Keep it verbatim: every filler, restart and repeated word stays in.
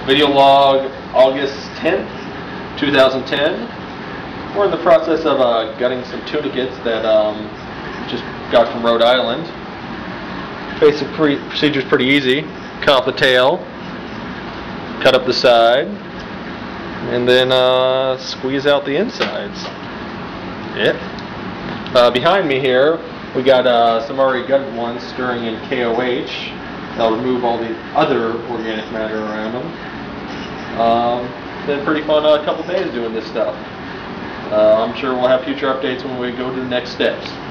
Video log August tenth, two thousand ten. We're in the process of uh, gutting some tunicates that um, just got from Rhode Island. Basic procedure is pretty easy. Cut off the tail, cut up the side, and then uh, squeeze out the insides. Yep. Uh, behind me here, we got uh, some already gutted ones stirring in K O H. That'll remove all the other organic matter around them. Um, been a pretty fun uh, couple days doing this stuff. Uh, I'm sure we'll have future updates when we go to the next steps.